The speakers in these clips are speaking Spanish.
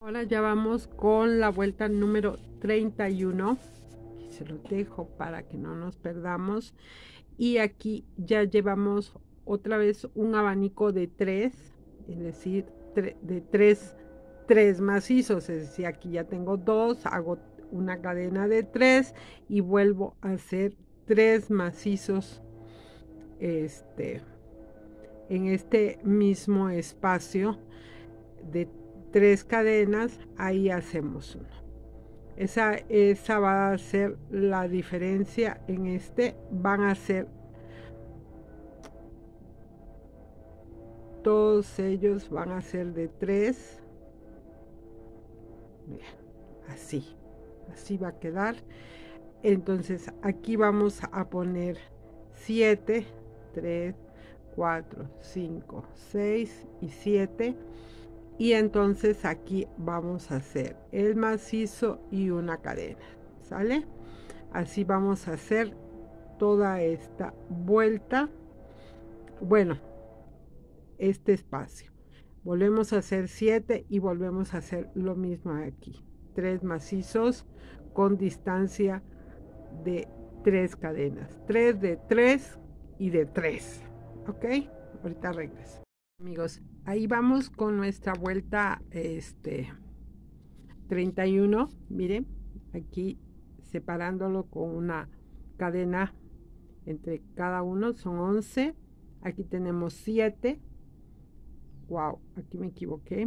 Ahora ya vamos con la vuelta número 31. Se lo dejo para que no nos perdamos. Y aquí ya llevamos otra vez un abanico de 3, es decir, de 3 macizos. Es decir, aquí ya tengo 2, hago una cadena de 3 y vuelvo a hacer 3 macizos en este mismo espacio de 3 cadenas. Ahí hacemos uno. Esa va a ser la diferencia. En van a ser, todos ellos van a ser de 3. Así va a quedar. Entonces aquí vamos a poner 7, 3, 4, 5, 6 y 7. Y entonces aquí vamos a hacer el macizo y una cadena, ¿sale? Así vamos a hacer toda esta vuelta. Bueno, este espacio. Volvemos a hacer 7 y volvemos a hacer lo mismo aquí. 3 macizos con distancia de 3 cadenas. 3 de 3 y de 3. ¿Ok? Ahorita regreso. Amigos, ahí vamos con nuestra vuelta 31. Miren, aquí separándolo con una cadena entre cada uno son 11. Aquí tenemos 7. Wow, aquí me equivoqué.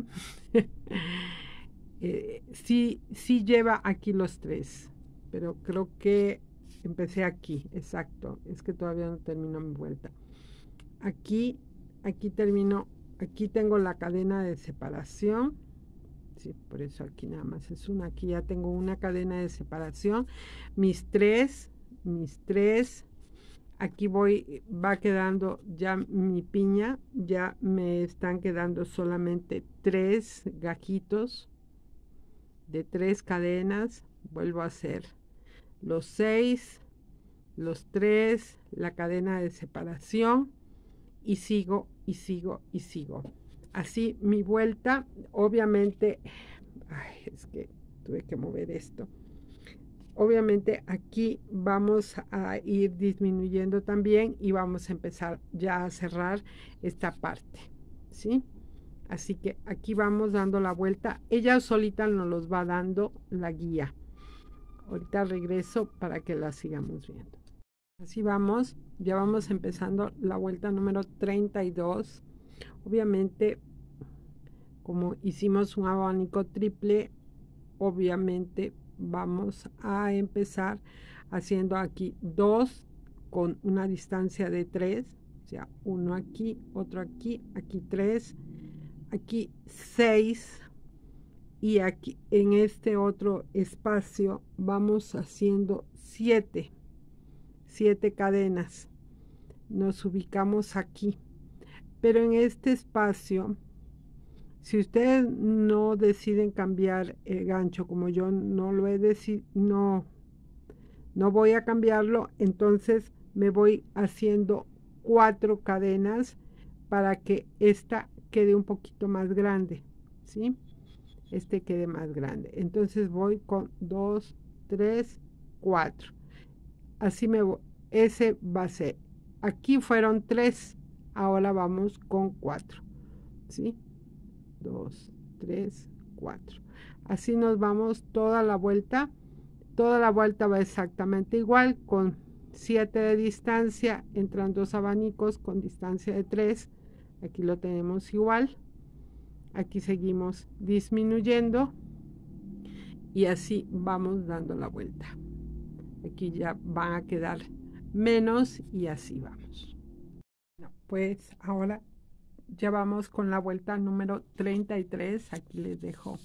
Sí lleva aquí los 3, pero creo que empecé aquí, exacto. Es que todavía no termino mi vuelta. Aquí termino, aquí tengo la cadena de separación. Sí, por eso aquí nada más es una. Aquí ya tengo una cadena de separación. Mis tres. Aquí va quedando ya mi piña. Ya me están quedando solamente 3 gajitos de 3 cadenas. Vuelvo a hacer los 6, los 3, la cadena de separación y sigo y sigo y sigo. Así mi vuelta, obviamente, es que tuve que mover esto. Obviamente aquí vamos a ir disminuyendo también y vamos a empezar ya a cerrar esta parte, ¿sí? Así que aquí vamos dando la vuelta. Ella solita nos los va dando la guía. Ahorita regreso para que la sigamos viendo. Así vamos, ya vamos empezando la vuelta número 32. Obviamente, como hicimos un abanico triple, obviamente vamos a empezar haciendo aquí 2 con una distancia de 3, o sea, uno aquí, otro aquí, aquí 3, aquí 6 y aquí en este otro espacio vamos haciendo 7 cadenas. Nos ubicamos aquí, pero en este espacio, si ustedes no deciden cambiar el gancho, como yo no lo he decidido, no voy a cambiarlo, entonces me voy haciendo 4 cadenas para que esta quede un poquito más grande, ¿sí? Este quede más grande. Entonces voy con 2, 3, 4. Así me voy. Ese va a ser. Aquí fueron 3. Ahora vamos con 4. ¿Sí? 2, 3, 4. Así nos vamos toda la vuelta. Toda la vuelta va exactamente igual, con 7 de distancia. Entran 2 abanicos con distancia de 3. Aquí lo tenemos igual. Aquí seguimos disminuyendo. Y así vamos dando la vuelta. Aquí ya van a quedar menos y así vamos. Pues ahora ya vamos con la vuelta número 33. Aquí les dejo.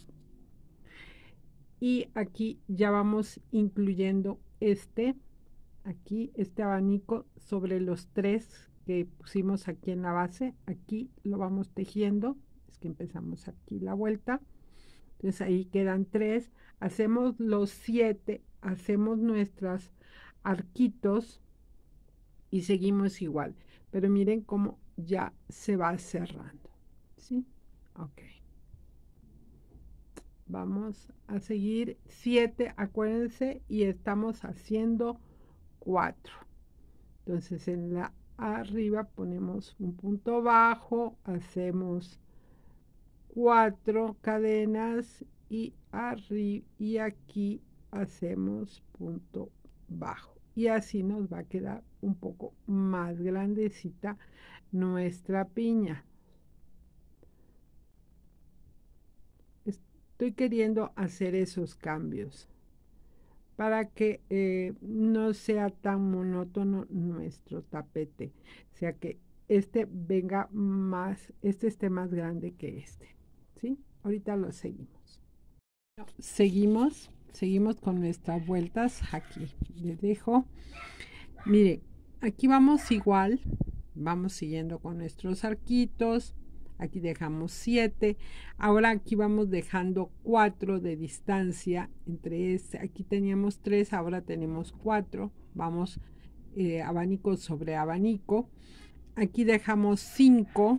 Y aquí ya vamos incluyendo aquí este abanico sobre los 3 que pusimos aquí en la base. Aquí lo vamos tejiendo. Es que empezamos aquí la vuelta. Entonces ahí quedan 3. Hacemos los 7. Hacemos nuestros arquitos y seguimos igual. Pero miren cómo ya se va cerrando. ¿Sí? Ok. vamos a seguir 7, acuérdense, y estamos haciendo 4. Entonces en la arriba ponemos un punto bajo, hacemos 4 cadenas y y aquí hacemos punto bajo, y así nos va a quedar un poco más grandecita nuestra piña. Estoy queriendo hacer esos cambios para que no sea tan monótono nuestro tapete, o sea que este venga más, este esté más grande que este, ¿sí? Ahorita lo seguimos. Seguimos con nuestras vueltas. Aquí les dejo. Mire, aquí vamos igual, vamos siguiendo con nuestros arquitos. Aquí dejamos 7. Ahora aquí vamos dejando 4 de distancia entre este. Aquí teníamos 3, ahora tenemos 4. Vamos abanico sobre abanico. Aquí dejamos 5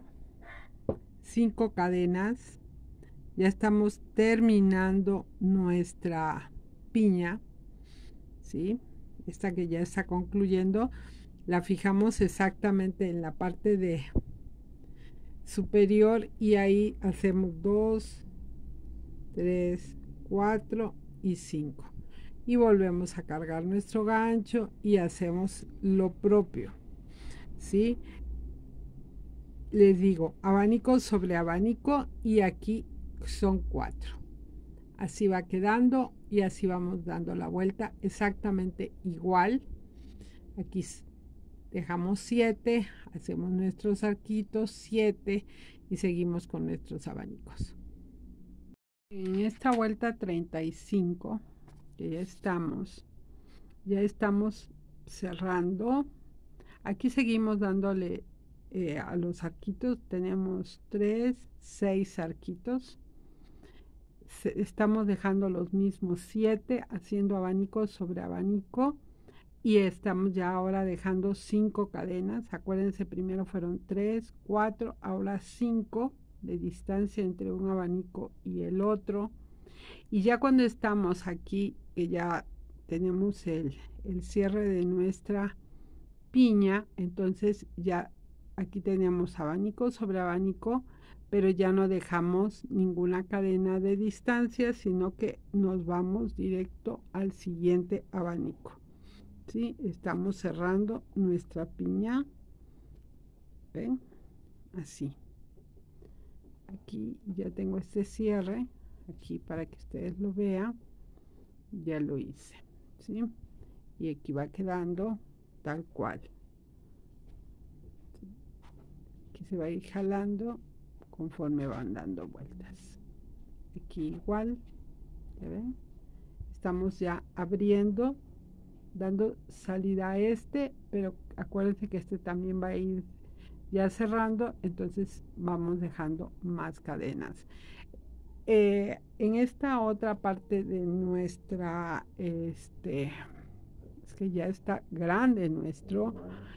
cadenas. Ya estamos terminando nuestra piña, ¿sí? Esta que ya está concluyendo, la fijamos exactamente en la parte de superior y ahí hacemos 2, 3, 4 y 5. Y volvemos a cargar nuestro gancho y hacemos lo propio, ¿sí? Les digo, abanico sobre abanico y aquí son 4. Así va quedando y así vamos dando la vuelta exactamente igual. Aquí dejamos 7, hacemos nuestros arquitos 7 y seguimos con nuestros abanicos. En esta vuelta 35 que ya estamos cerrando. Aquí seguimos dándole a los arquitos. Tenemos 3, 6 arquitos. Estamos dejando los mismos 7, haciendo abanico sobre abanico, y estamos ya ahora dejando 5 cadenas. Acuérdense, primero fueron 3, 4, ahora 5 de distancia entre un abanico y el otro. Y ya cuando estamos aquí, que ya tenemos el cierre de nuestra piña, entonces ya aquí tenemos abanico sobre abanico, pero ya no dejamos ninguna cadena de distancia, sino que nos vamos directo al siguiente abanico, ¿sí? Estamos cerrando nuestra piña, ¿ven? Así. Aquí ya tengo este cierre, aquí para que ustedes lo vean, ya lo hice, ¿sí? Y aquí va quedando tal cual. Aquí se va a ir jalando conforme van dando vueltas. Aquí igual, ¿ya ven? Estamos ya abriendo, dando salida a este, pero acuérdense que este también va a ir ya cerrando, entonces vamos dejando más cadenas. En esta otra parte de nuestra, es que ya está grande nuestro,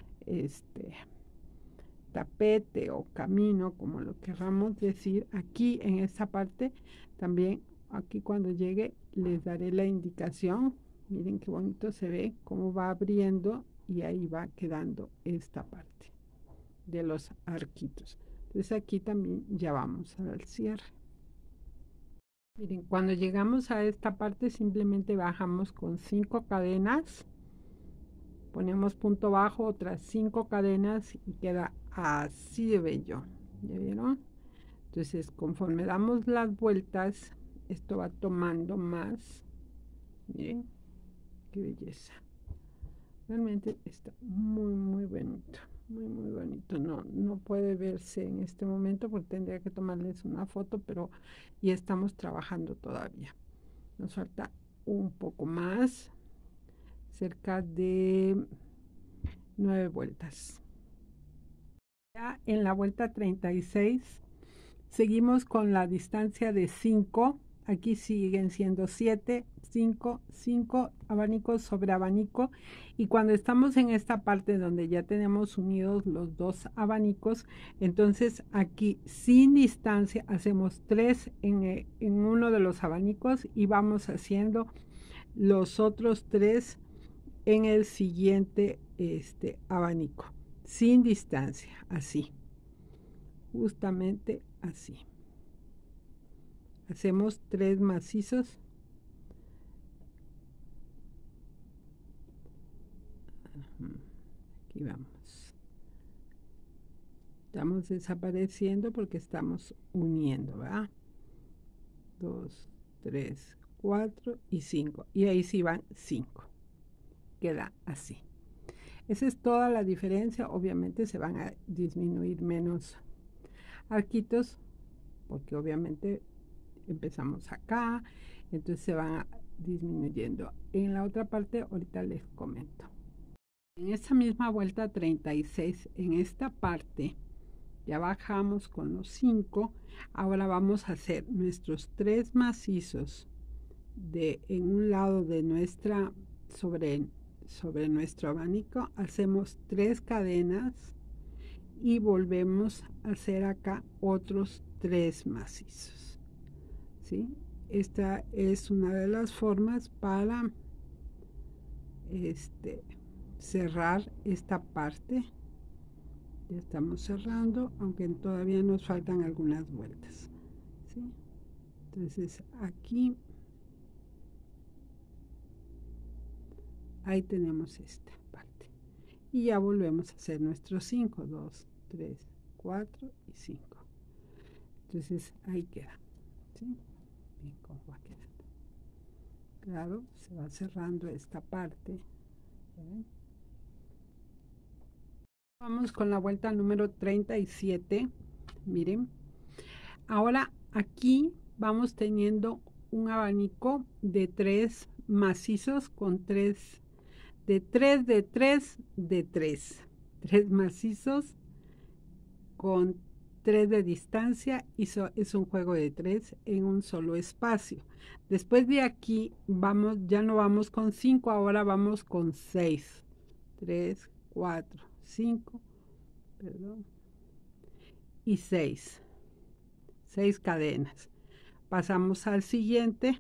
tapete o camino, como lo querramos decir. Aquí en esta parte también, aquí cuando llegue les daré la indicación. Miren qué bonito se ve cómo va abriendo y ahí va quedando esta parte de los arquitos. Entonces aquí también ya vamos al cierre. Miren, cuando llegamos a esta parte simplemente bajamos con 5 cadenas, ponemos punto bajo, otras 5 cadenas y queda así de bello. ¿Ya vieron? Entonces conforme damos las vueltas, esto va tomando más. Miren qué belleza. Realmente está muy bonito, muy bonito. No puede verse en este momento porque tendría que tomarles una foto, pero ya estamos trabajando todavía. Nos falta un poco más, cerca de 9 vueltas. Ya en la vuelta 36 seguimos con la distancia de 5. Aquí siguen siendo 7 cinco abanicos sobre abanico, y cuando estamos en esta parte donde ya tenemos unidos los dos abanicos, entonces aquí sin distancia hacemos 3 en uno de los abanicos y vamos haciendo los otros 3 en el siguiente abanico sin distancia, así, justamente así. Hacemos 3 macizos. Aquí vamos. Estamos desapareciendo porque estamos uniendo, ¿verdad? 2, 3, 4 y 5. Y ahí sí van 5. Queda así. Esa es toda la diferencia. Obviamente se van a disminuir menos arquitos porque obviamente empezamos acá, entonces se van disminuyendo. En la otra parte ahorita les comento. En esta misma vuelta 36, en esta parte ya bajamos con los 5. Ahora vamos a hacer nuestros 3 macizos en un lado de nuestra sobre nuestro abanico. Hacemos 3 cadenas y volvemos a hacer acá otros 3 macizos, ¿sí? Esta es una de las formas para cerrar esta parte. Ya estamos cerrando, aunque todavía nos faltan algunas vueltas, ¿sí? Entonces aquí ahí tenemos esta parte y ya volvemos a hacer nuestros 5, 2, 3, 4 y 5. Entonces ahí queda, ¿sí? Bien, cómo va quedando. Claro, se va cerrando esta parte. ¿Ven? Vamos con la vuelta número 37. Miren, ahora aquí vamos teniendo un abanico de 3 macizos con 3 de 3 de 3 de 3 macizos con 3 de distancia, y es un juego de 3 en un solo espacio. Después de aquí vamos, ya no vamos con 5, ahora vamos con 6, 3, 4, 5, perdón, y 6 cadenas. Pasamos al siguiente,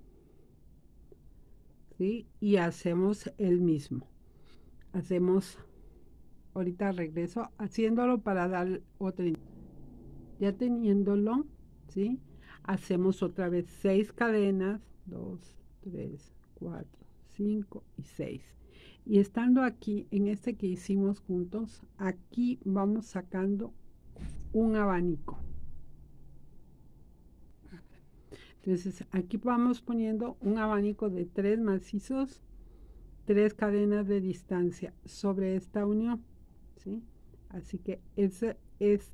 ¿sí? Y hacemos el mismo. Hacemos, ahorita regreso haciéndolo para dar otra. Ya teniéndolo, ¿sí? Hacemos otra vez 6 cadenas, 2, 3, 4, 5 y 6. Y estando aquí, en este que hicimos juntos, aquí vamos sacando un abanico. Entonces aquí vamos poniendo un abanico de 3 macizos, 3 cadenas de distancia sobre esta unión, ¿sí? Así que esa es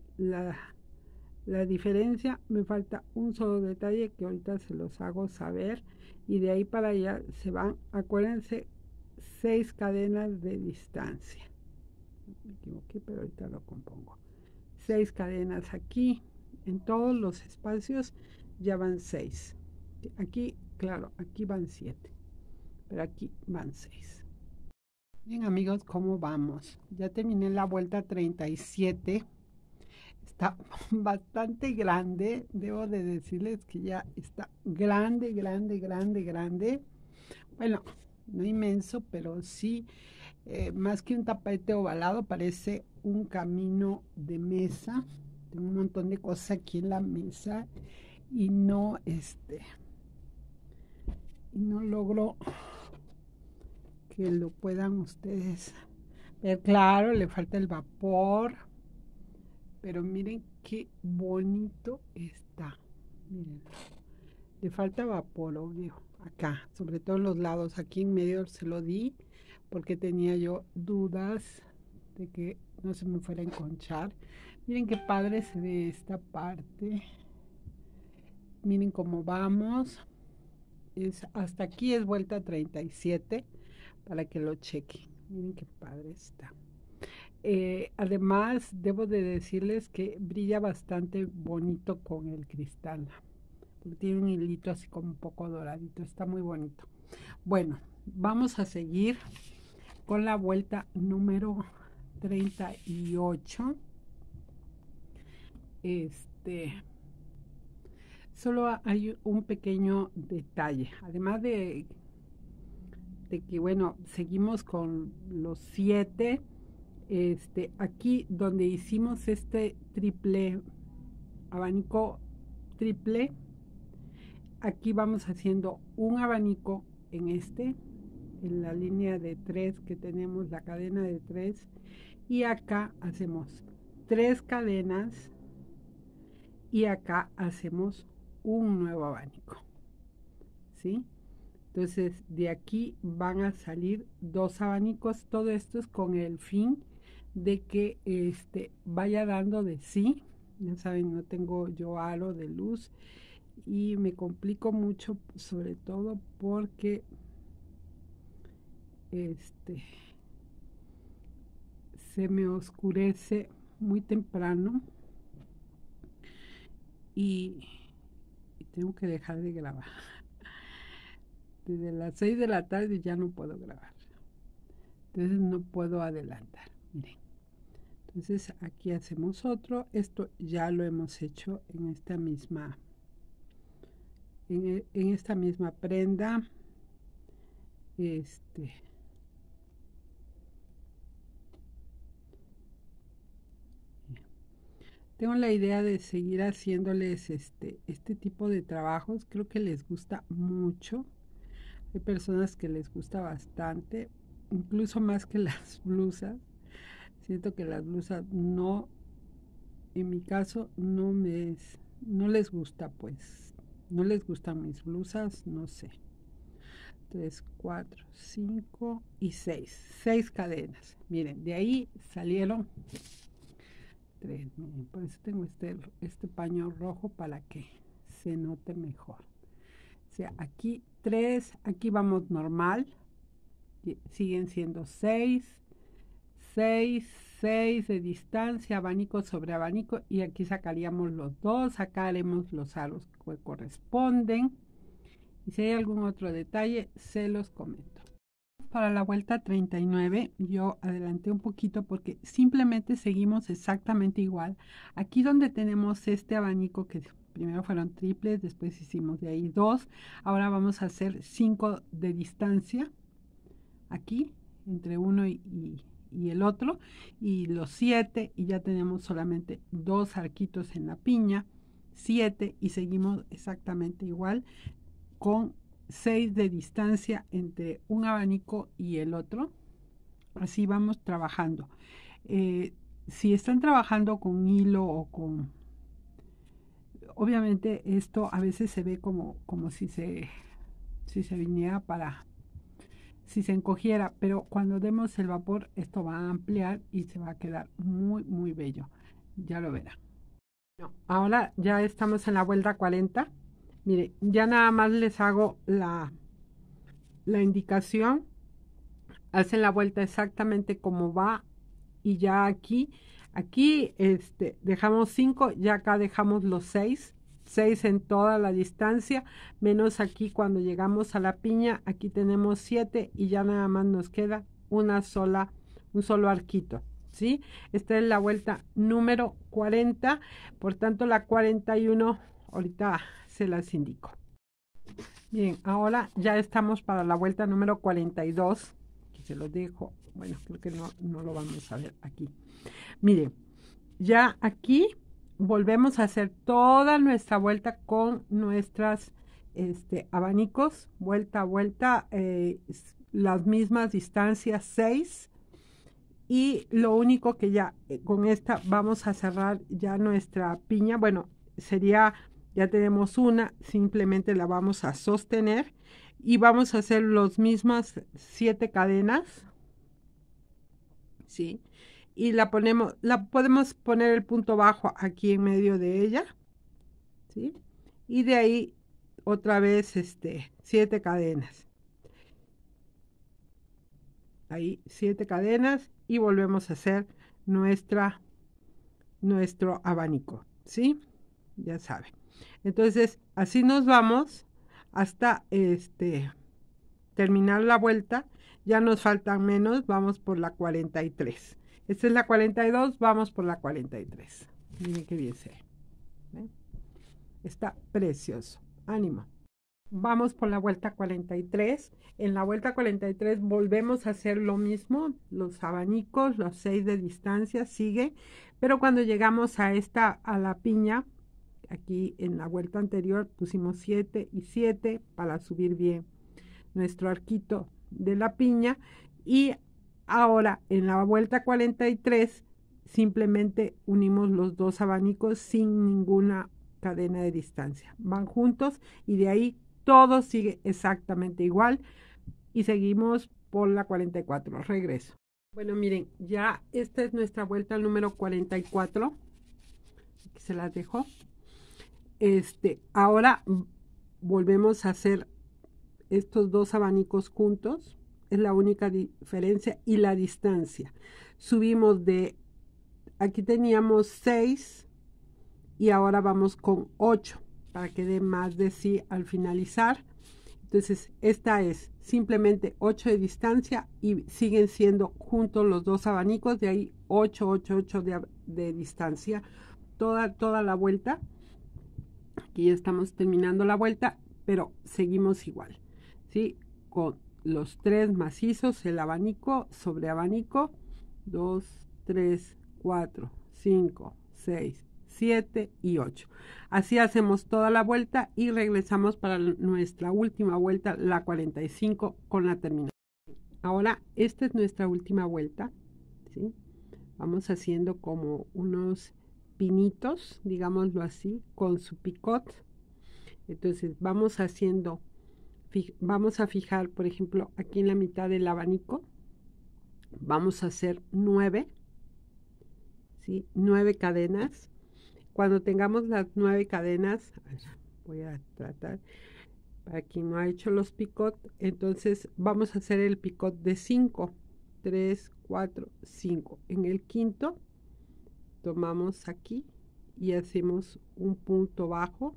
la diferencia. Me falta un solo detalle que ahorita se los hago saber, y de ahí para allá se van, acuérdense, 6 cadenas de distancia. Me equivoqué, pero ahorita lo compongo. 6 cadenas aquí, en todos los espacios ya van 6. Aquí, claro, aquí van 7, pero aquí van 6. Bien, amigos, ¿cómo vamos? Ya terminé la vuelta 37. Está bastante grande, debo de decirles que ya está grande, grande, grande, grande. Bueno, no inmenso, pero sí, más que un tapete ovalado, parece un camino de mesa. Tengo un montón de cosas aquí en la mesa y no logro que lo puedan ustedes ver. Claro, le falta el vapor, pero miren qué bonito está. Miren, le falta vapor, obvio, acá, sobre todo en los lados. Aquí en medio se lo di porque tenía yo dudas de que no se me fuera a enconchar. Miren qué padre se ve esta parte. Miren cómo vamos. Hasta aquí es vuelta 37 para que lo chequen. Miren qué padre está. Además, debo de decirles que brilla bastante bonito con el cristal. Porque tiene un hilito así como un poco doradito. Está muy bonito. Bueno, vamos a seguir con la vuelta número 38. Solo hay un pequeño detalle, además de que, bueno, seguimos con los 7. Aquí donde hicimos este triple abanico triple, aquí vamos haciendo un abanico en la línea de 3 que tenemos, la cadena de 3, y acá hacemos 3 cadenas y acá hacemos un nuevo abanico, ¿sí? Entonces de aquí van a salir 2 abanicos. Todo esto es con el fin de que vaya dando de sí. Ya saben, no tengo yo aro de luz y me complico mucho, sobre todo porque se me oscurece muy temprano y tengo que dejar de grabar. Desde las 6 de la tarde ya no puedo grabar. Entonces no puedo adelantar. Miren. Entonces aquí hacemos otro. Esto ya lo hemos hecho en esta misma prenda. Tengo la idea de seguir haciéndoles este tipo de trabajos. Creo que les gusta mucho. Hay personas que les gusta bastante, incluso más que las blusas. Siento que las blusas no, en mi caso, no les gusta, pues. No les gustan mis blusas, no sé. 3, 4, 5 y 6. 6 cadenas. Miren, de ahí salieron 3. Miren, por eso tengo este paño rojo para que se note mejor. O sea, aquí 3, aquí vamos normal. Siguen siendo 6, 6, 6 de distancia, abanico sobre abanico, y aquí sacaríamos los 2. Acá haremos los aros que corresponden. Y si hay algún otro detalle, se los comento. Para la vuelta 39 yo adelanté un poquito porque simplemente seguimos exactamente igual. Aquí donde tenemos este abanico, que primero fueron triples, después hicimos de ahí 2, ahora vamos a hacer 5 de distancia aquí entre uno y el otro, y los 7, y ya tenemos solamente 2 arquitos en la piña, 7, y seguimos exactamente igual con 6 de distancia entre un abanico y el otro. Así vamos trabajando. Si están trabajando con hilo o con... Obviamente esto a veces se ve como si se viniera para... Si se encogiera, pero cuando demos el vapor esto va a ampliar y se va a quedar muy, muy bello. Ya lo verán. Ahora ya estamos en la vuelta 40. Mire, ya nada más les hago la indicación. Hacen la vuelta exactamente como va, y ya aquí dejamos 5, ya acá dejamos los 6 en toda la distancia, menos aquí cuando llegamos a la piña. Aquí tenemos 7 y ya nada más nos queda un solo arquito, ¿sí? Esta es la vuelta número 40, por tanto la 41 ahorita se las indico. Bien, ahora ya estamos para la vuelta número 42, que se los dejo. Bueno, creo que no lo vamos a ver aquí. Miren, ya aquí volvemos a hacer toda nuestra vuelta con nuestras abanicos, vuelta a vuelta, las mismas distancias, 6. Y lo único que ya con esta vamos a cerrar ya nuestra piña. Bueno, sería... Ya tenemos una, simplemente la vamos a sostener y vamos a hacer las mismas 7 cadenas, ¿sí? Y la podemos poner el punto bajo aquí en medio de ella, ¿sí? Y de ahí otra vez 7 cadenas. Ahí 7 cadenas y volvemos a hacer nuestro abanico, ¿sí? Ya saben. Entonces, así nos vamos hasta terminar la vuelta, ya nos faltan menos, vamos por la 43. Esta es la 42, vamos por la 43. Miren qué bien se ve. ¿Ven? Está precioso. Ánimo. Vamos por la vuelta 43. En la vuelta 43 volvemos a hacer lo mismo. Los abanicos, los 6 de distancia, sigue. Pero cuando llegamos a la piña, aquí en la vuelta anterior pusimos 7 y 7 para subir bien nuestro arquito de la piña. Y ahora en la vuelta 43 simplemente unimos los dos abanicos sin ninguna cadena de distancia. Van juntos y de ahí todo sigue exactamente igual y seguimos por la 44. Regreso. Bueno, miren, ya esta es nuestra vuelta número 44. Aquí se las dejo. Ahora volvemos a hacer estos dos abanicos juntos. Es la única diferencia y la distancia. Subimos de, aquí teníamos 6 y ahora vamos con 8 para que dé más de sí al finalizar. Entonces esta es simplemente 8 de distancia y siguen siendo juntos los dos abanicos, de ahí 8, 8, 8 de distancia toda la vuelta. Aquí ya estamos terminando la vuelta, pero seguimos igual, ¿sí? Con los 3 macizos, el abanico sobre abanico, 2, 3, 4, 5, 6, 7 y 8. Así hacemos toda la vuelta y regresamos para nuestra última vuelta, la 45, con la terminación. Ahora, esta es nuestra última vuelta, ¿sí? Vamos haciendo como unos pinitos, digámoslo así, con su picot. Entonces vamos haciendo, vamos a fijar, por ejemplo, aquí en la mitad del abanico, vamos a hacer 9, ¿sí? 9 cadenas. Cuando tengamos las 9 cadenas, voy a tratar, para quien no ha hecho los picot, entonces vamos a hacer el picot de 5, 3, 4, 5. En el quinto, tomamos aquí y hacemos un punto bajo,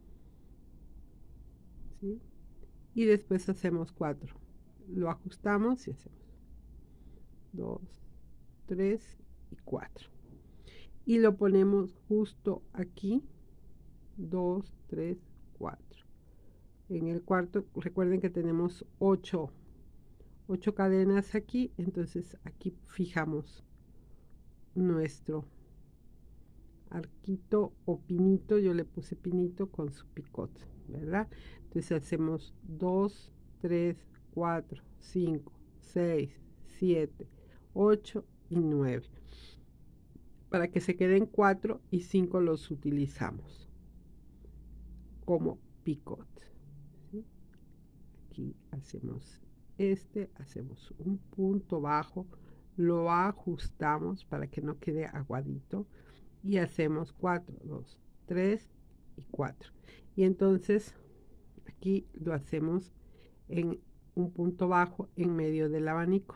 ¿sí? Y después hacemos 4. Lo ajustamos y hacemos 2, 3 y 4. Y lo ponemos justo aquí, 2, 3, 4. En el cuarto, recuerden que tenemos 8 cadenas aquí, entonces aquí fijamos nuestro arquito o pinito. Yo le puse pinito con su picot, ¿verdad? Entonces hacemos 2, 3, 4, 5, 6, 7, 8 y 9. Para que se queden 4 y 5 los utilizamos como picot, ¿sí? Aquí hacemos hacemos un punto bajo, lo ajustamos para que no quede aguadito y hacemos 4, 2, 3 y 4. Y entonces aquí lo hacemos en un punto bajo en medio del abanico,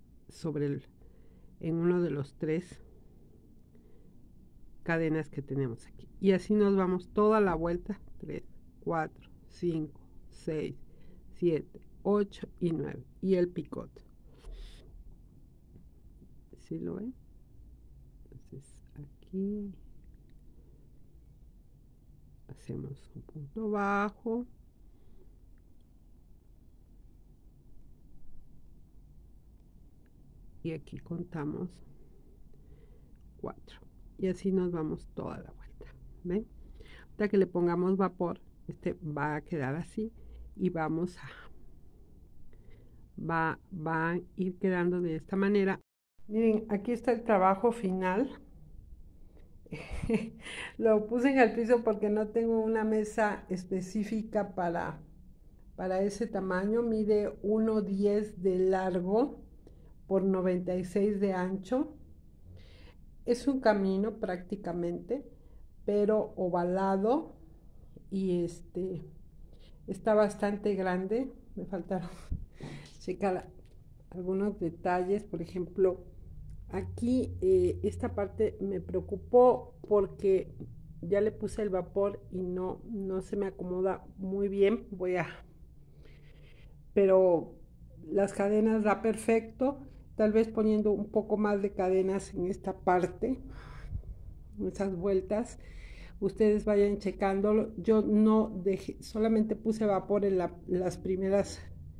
en uno de los 3 cadenas que tenemos aquí. Y así nos vamos toda la vuelta, 3, 4, 5, 6, 7, 8 y 9. Y el picot. ¿Sí lo ven? Entonces aquí hacemos un punto bajo. Y aquí contamos 4. Y así nos vamos toda la vuelta. ¿Ven? Hasta que le pongamos vapor, va a quedar así. Y vamos va a ir quedando de esta manera. Miren, aquí está el trabajo final. Lo puse en el piso porque no tengo una mesa específica para ese tamaño. Mide 1,10 de largo por 96 de ancho. Es un camino prácticamente, pero ovalado, y está bastante grande. Me faltaron checar algunos detalles. Por ejemplo, aquí esta parte me preocupó porque ya le puse el vapor y no se me acomoda muy bien. Voy a pero las cadenas da perfecto, tal vez poniendo un poco más de cadenas en esta parte, esas vueltas, ustedes vayan checándolo. Yo no dejé, solamente puse vapor en las primeras,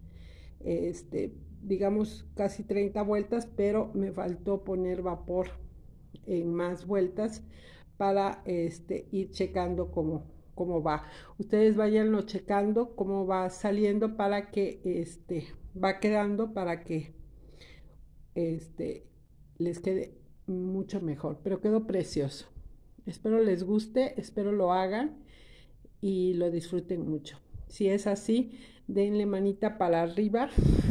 digamos, casi 30 vueltas, pero me faltó poner vapor en más vueltas para ir checando cómo va. Ustedes vayanlo checando cómo va saliendo para que va quedando para que este, les quede mucho mejor. Pero quedó precioso. Espero les guste, espero lo hagan y lo disfruten mucho. Si es así, denle manita para arriba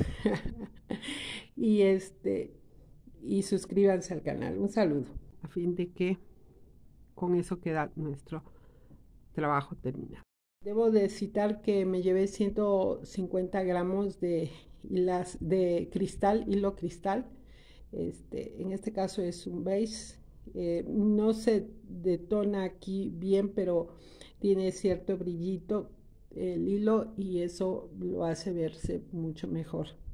y y suscríbanse al canal. Un saludo. A fin de que con eso queda nuestro trabajo terminado. Debo de citar que me llevé 150 gramos de cristal, hilo cristal. En este caso es un beige. No se detona aquí bien, pero tiene cierto brillito el hilo y eso lo hace verse mucho mejor.